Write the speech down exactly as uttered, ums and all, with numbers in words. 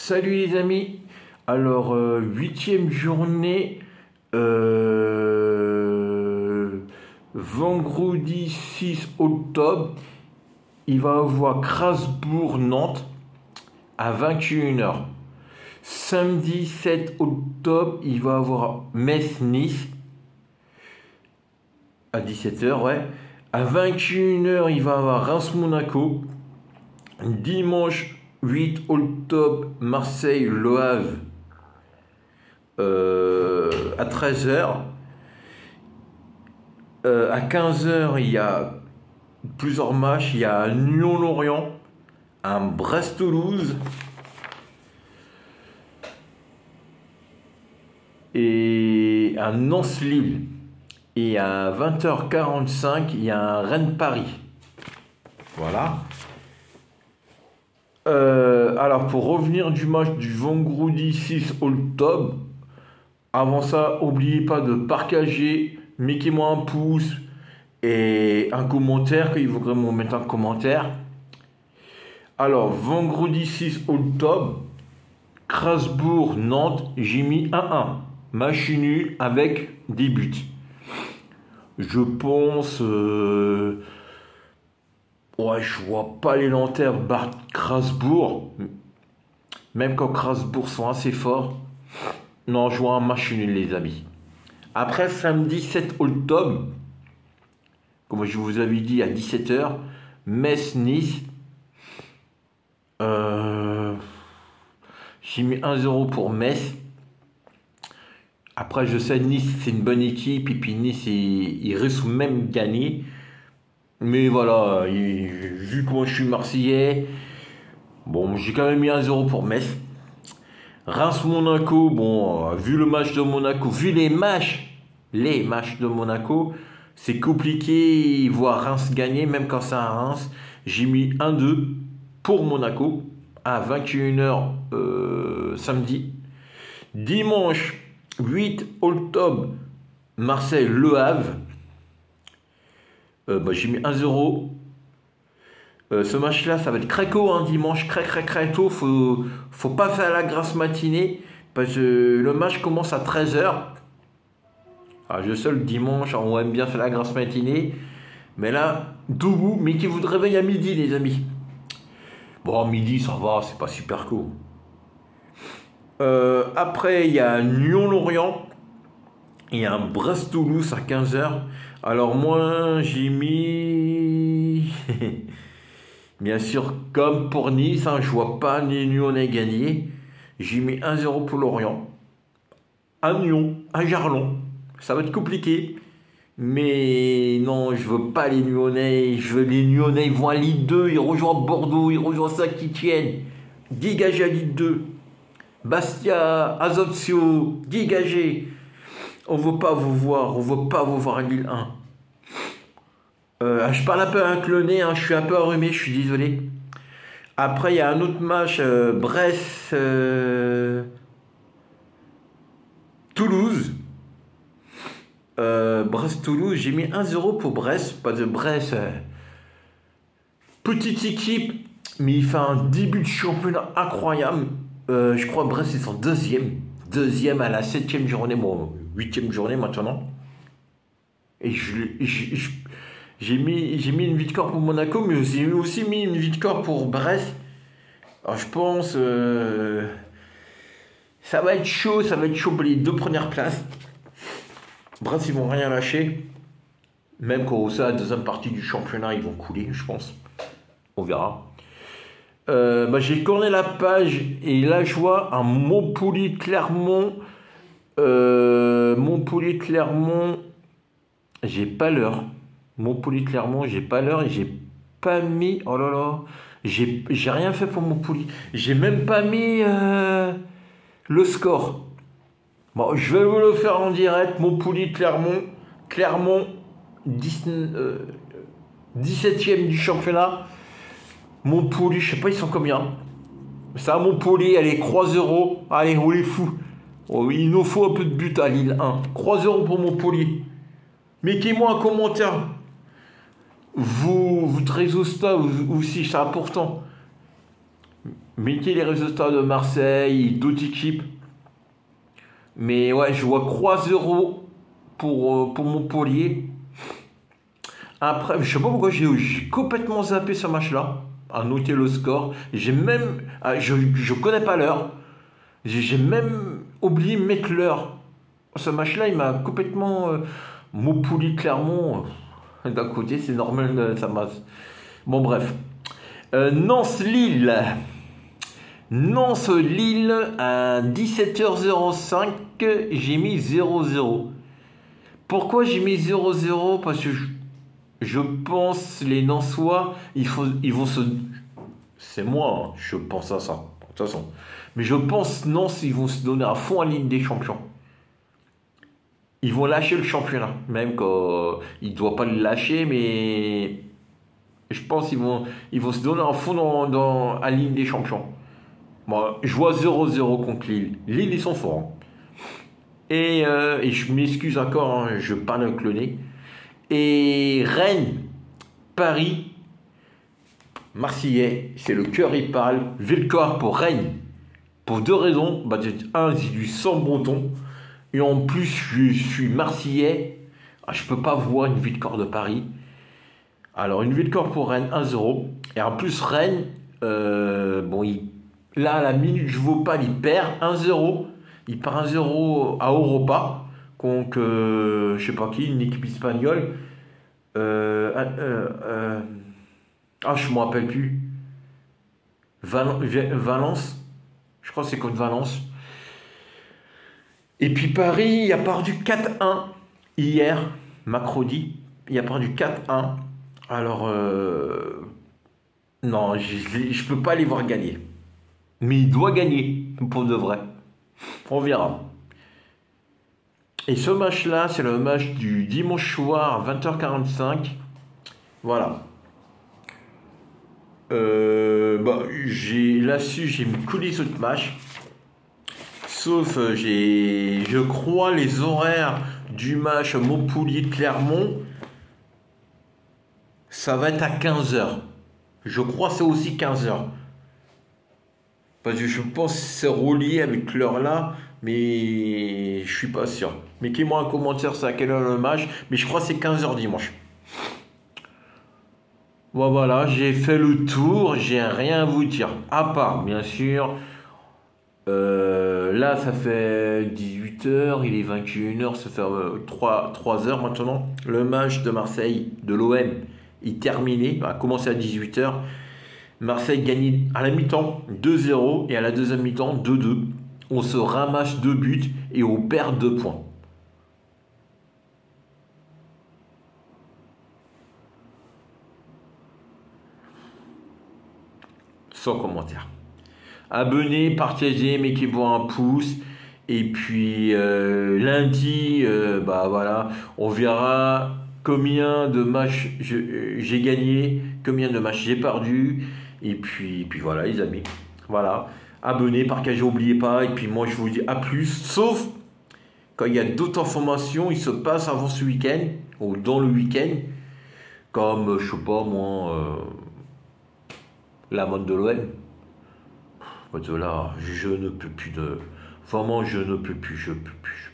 Salut les amis. Alors, euh, huitième journée, euh, vendredi six octobre, il va y avoir Strasbourg-Nantes à vingt et une heures. Samedi sept octobre, il va y avoir Metz-Nice à dix-sept heures, ouais. À vingt et une heures, il va y avoir Reims-Monaco. Dimanche huit octobre, Marseille-Le Havre euh, à treize heures. Euh, à quinze heures, il y a plusieurs matchs. Il y a un Lyon-Lorient, un Brest-Toulouse et un Nantes-Lille. Et à vingt heures quarante-cinq, il y a un Rennes-Paris. Voilà. Euh, alors, pour revenir du match du vendredi six octobre, avant ça, n'oubliez pas de partager, mettez-moi un pouce et un commentaire, qu'il faut vraiment mettre un commentaire. Alors, vendredi six octobre, Strasbourg-Nantes, j'ai mis un un. Match nul avec des buts. Je pense... Euh, ouais, je vois pas les lanternes battre Strasbourg. Même quand Strasbourg sont assez forts. Non, je vois un match nul, les amis. Après, samedi sept octobre, comme je vous avais dit, à dix-sept heures, Metz-Nice. Euh, j'ai mis un zéro pour Metz. Après, je sais, Nice, c'est une bonne équipe. Et puis Nice, il, il risque même gagner. Mais voilà, il, vu que moi je suis Marseillais, bon, j'ai quand même mis un zéro pour Metz. Reims-Monaco, bon, euh, vu le match de Monaco, vu les matchs, les matchs de Monaco, c'est compliqué voir Reims gagner, même quand c'est à Reims. J'ai mis un deux pour Monaco à vingt et une heures euh, samedi. Dimanche huit octobre, Marseille-Le Havre. Euh, bah, j'ai mis un zéro. Euh, ce match-là, ça va être très tôt, hein, dimanche, très très très tôt. Faut, faut pas faire la grasse matinée parce que le match commence à treize heures. Ah, je sais, le dimanche, on aime bien faire la grasse matinée. Mais là, debout, mais qui vous réveille à midi, les amis. Bon, midi, ça va, c'est pas super court. Euh, après, il y a Lyon-Lorient. Il y a un Brest-Toulouse à quinze heures. Alors moi, j'ai mis... Bien sûr, comme pour Nice, hein, je vois pas les Lyonnais gagner. J'ai mis un zéro pour Lorient. À Lyon, à Jarlon. Ça va être compliqué. Mais non, je veux pas les Lyonnais. Je veux les Lyonnais, ils vont à Ligue deux. Ils rejoignent Bordeaux, ils rejoignent Saint-Étienne. Dégagez à Ligue deux. Bastia, Ajaccio, dégagez. On veut pas vous voir, on veut pas vous voir à Lille un. Euh, je parle un peu avec le nez, hein, je suis un peu enrhumé, je suis désolé. Après, il y a un autre match, euh, Brest, euh, Toulouse. Euh, Brest-Toulouse, j'ai mis un zéro pour Brest, pas de Brest. Euh, petite équipe, mais il fait un début de championnat incroyable. Euh, je crois que Brest, ils sont deuxième. Deuxième à la septième journée, bon, huitième journée maintenant. Et je, je, je, j'ai mis, j'ai mis une victoire pour Monaco, mais j'ai aussi mis une victoire pour Brest. Alors je pense, euh, ça va être chaud, ça va être chaud pour les deux premières places. Brest, ils vont rien lâcher. Même quand c'est la deuxième partie du championnat, ils vont couler, je pense. On verra. Euh, bah, j'ai tourné la page et là je vois un Montpellier-Clermont. Euh, Montpellier-Clermont, j'ai pas l'heure. Montpellier-Clermont, j'ai pas l'heure et j'ai pas mis. Oh là là, j'ai, j'ai rien fait pour Montpellier. J'ai même pas mis euh, le score. Bon, je vais vous le faire en direct. Montpellier-Clermont, Clermont, euh, dix-septième du championnat. Montpellier, je sais pas, ils sont combien. Ça, Montpellier, allez, trois zéro. Allez, on les fout. Oh, il nous faut un peu de but à Lille un. trois zéro pour Montpellier. Mettez-moi un commentaire. Vous, vous très au stade aussi, c'est important. Mettez les résultats de Marseille, d'autres équipes. Mais ouais, je vois trois zéro pour, euh, pour Montpellier. Après, je sais pas pourquoi j'ai j'ai complètement zappé ce match-là, à noter le score. J'ai même, ah, je, je connais pas l'heure. J'ai j'ai même oublié de mettre l'heure. Ce match-là, il m'a complètement euh, Montpellier Clermont. euh, D'un côté, c'est normal, euh, ça m'a. Bon, bref. Euh, Nantes-Lille. Nantes-Lille à dix-sept heures zéro cinq, j'ai mis zéro zéro. Pourquoi j'ai mis zéro zéro? Parce que je, je pense les Nançois, il faut, ils vont se. C'est moi, hein, je pense à ça, de toute façon. Mais je pense Nantes, ils vont se donner à fond à la Ligue des Champions. Ils vont lâcher le championnat, même quand ils ne doivent pas le lâcher, mais je pense qu'ils vont, ils vont se donner à fond dans, dans, à la Ligue des Champions. Bon, je vois zéro zéro contre Lille. Lille, ils sont forts. Hein. Et, euh, et je m'excuse encore, hein, je parle avec le nez. Et Rennes, Paris, Marseillais, c'est le cœur il parle. Victoire pour Rennes. Pour deux raisons. Bah, un, c'est du sang breton. Et en plus, je suis Marseillais. Ah, je ne peux pas voir une victoire de Paris. Alors, une victoire pour Rennes, un zéro. Et en plus, Rennes, euh, bon, il, là, à la minute, je ne vaux pas, il perd un zéro. Il perd un zéro à Europa. Donc, euh, je ne sais pas qui, une équipe espagnole. Euh, euh, euh, ah, je ne me rappelle plus. Val- Valence. Je crois que c'est contre Valence. Et puis Paris, il a perdu quatre un hier, mercredi. Il a perdu quatre un. Alors, euh, non, je ne peux pas les voir gagner. Mais il doit gagner, pour de vrai. On verra. Et ce match-là, c'est le match du dimanche soir à vingt heures quarante-cinq. Voilà. Euh, bah, j'ai, là-dessus, j'ai mis coulisses de match. Sauf, euh, j'ai, je crois, les horaires du match Montpellier-Clermont, ça va être à quinze heures. Je crois que c'est aussi quinze heures. Parce que je pense que c'est relié avec l'heure là, mais je suis pas sûr. Mettez-moi un commentaire c'est à quelle heure le match, mais je crois que c'est quinze heures dimanche. Bon, voilà, j'ai fait le tour, j'ai rien à vous dire. À part, bien sûr, euh, là ça fait dix-huit heures, il est vingt et une heures, ça fait euh, trois heures maintenant. Le match de Marseille, de l'O M, est terminé, a commencé à dix-huit heures. Marseille gagne à la mi-temps deux zéro et à la deuxième mi-temps deux deux. On se ramasse deux buts et on perd deux points. Sans commentaire. Abonnez, partagez, mettez-vous un pouce. Et puis euh, lundi, euh, bah voilà, on verra combien de matchs j'ai gagné, combien de matchs j'ai perdu. Et puis, et puis voilà les amis. Voilà. Abonnez, partagez, n'oubliez pas. Et puis moi je vous dis à plus. Sauf quand il y a d'autres informations, il se passe avant ce week-end ou dans le week-end. Comme, je sais pas moi, euh, la mode de l'O M. Là, je ne peux plus de. Vraiment, je ne peux plus, je peux plus.